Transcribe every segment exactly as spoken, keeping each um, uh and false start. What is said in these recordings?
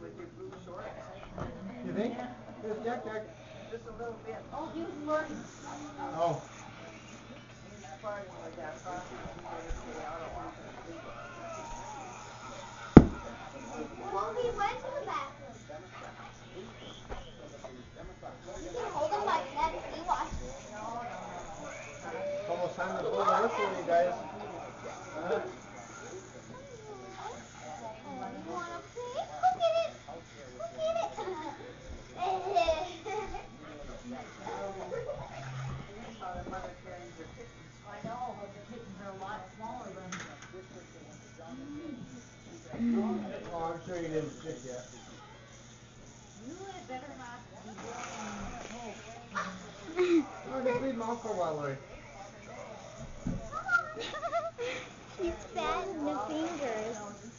You think? Here's Jack Jack. Just a little bit. Oh, he was flirting. Oh. Party with that sausage and they would say, I don't want to sleep. Well, he went to the bathroom. You can hold him like that if he wants. It's almost time to blow the whistle, you guys. Huh? Oh, you want to play? Go get it. Go get it. How the mother carries the kittens. I know, but the kittens are a lot smaller than. Oh, I'm sure you didn't stick yet. You had better not be blowing smoke. Oh, just leave him out for a while, Lori. He's fat in the fingers.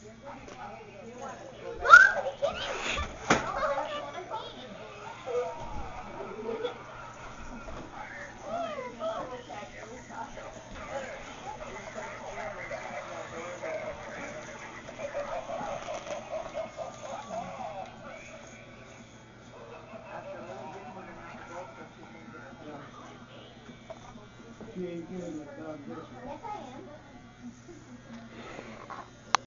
After a little bit, we're going to have to go so she can get Yeah. She ain't giving the dog this one. Yes, I am.